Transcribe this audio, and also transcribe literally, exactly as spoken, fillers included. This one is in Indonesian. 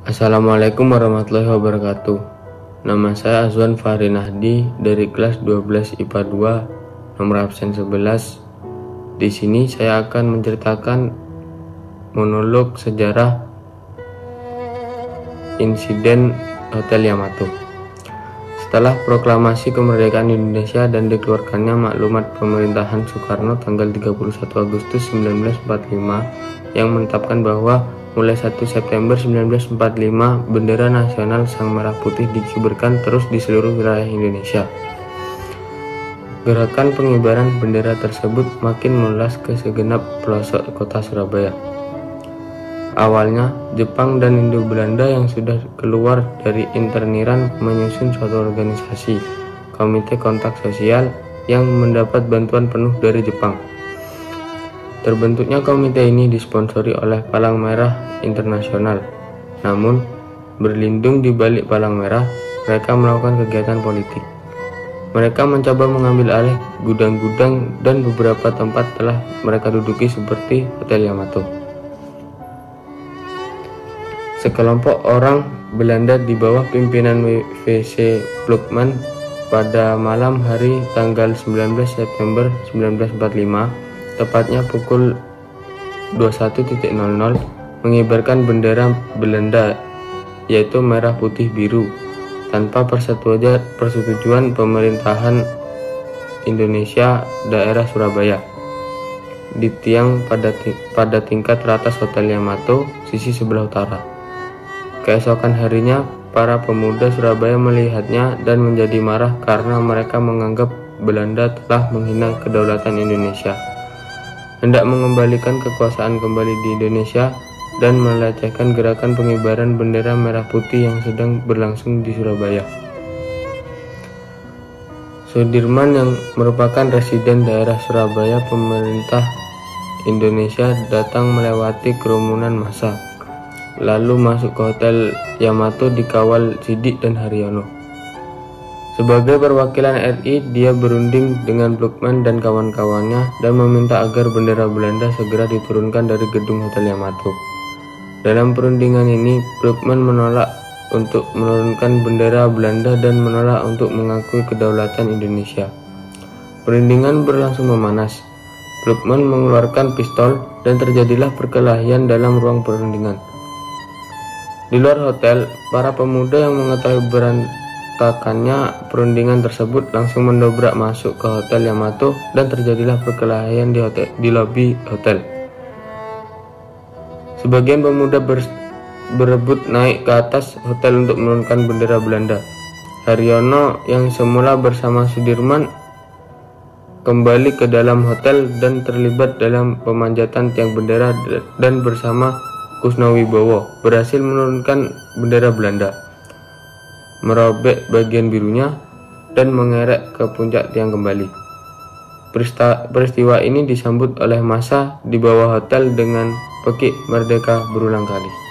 Assalamualaikum warahmatullahi wabarakatuh. Nama saya Azwan Fahri Nahdi dari kelas dua belas I P A dua, nomor absen sebelas. Di sini saya akan menceritakan monolog sejarah insiden Hotel Yamato. Setelah proklamasi kemerdekaan Indonesia dan dikeluarkannya maklumat pemerintahan Soekarno tanggal tiga puluh satu Agustus seribu sembilan ratus empat puluh lima yang menetapkan bahwa mulai satu September seribu sembilan ratus empat puluh lima bendera nasional Sang Merah Putih dikibarkan terus di seluruh wilayah Indonesia. Gerakan pengibaran bendera tersebut makin meluas ke segenap pelosok kota Surabaya. Awalnya, Jepang dan Indo-Belanda yang sudah keluar dari interniran menyusun suatu organisasi, Komite Kontak Sosial, yang mendapat bantuan penuh dari Jepang. Terbentuknya komite ini disponsori oleh Palang Merah Internasional. Namun, berlindung di balik Palang Merah, mereka melakukan kegiatan politik. Mereka mencoba mengambil alih gudang-gudang dan beberapa tempat telah mereka duduki seperti Hotel Yamato. Sekelompok orang Belanda di bawah pimpinan W C Plukman pada malam hari tanggal sembilan belas September seribu sembilan ratus empat puluh lima, tepatnya pukul dua puluh satu nol nol, mengibarkan bendera Belanda yaitu merah putih biru tanpa persetujuan pemerintahan Indonesia daerah Surabaya di tiang pada, pada tingkat teratas Hotel Yamato sisi sebelah utara. Keesokan harinya, para pemuda Surabaya melihatnya dan menjadi marah karena mereka menganggap Belanda telah menghina kedaulatan Indonesia, hendak mengembalikan kekuasaan kembali di Indonesia, dan melecehkan gerakan pengibaran bendera merah putih yang sedang berlangsung di Surabaya. Sudirman yang merupakan residen daerah Surabaya pemerintah Indonesia datang melewati kerumunan massa, lalu masuk ke Hotel Yamato dikawal Sidik dan Haryono. Sebagai perwakilan R I, dia berunding dengan Plukman dan kawan-kawannya dan meminta agar bendera Belanda segera diturunkan dari gedung Hotel Yamato. Dalam perundingan ini, Plukman menolak untuk menurunkan bendera Belanda dan menolak untuk mengakui kedaulatan Indonesia. Perundingan berlangsung memanas. Plukman mengeluarkan pistol dan terjadilah perkelahian dalam ruang perundingan. Di luar hotel, para pemuda yang mengetahui berantakannya perundingan tersebut langsung mendobrak masuk ke Hotel Yamato dan terjadilah perkelahian di, hotel, di lobi hotel. Sebagian pemuda ber, berebut naik ke atas hotel untuk menurunkan bendera Belanda. Haryono yang semula bersama Sudirman kembali ke dalam hotel dan terlibat dalam pemanjatan tiang bendera dan bersama Kusnawibowo berhasil menurunkan bendera Belanda, merobek bagian birunya, dan mengerek ke puncak tiang kembali. Peristiwa ini disambut oleh massa di bawah hotel dengan pekik merdeka berulang kali.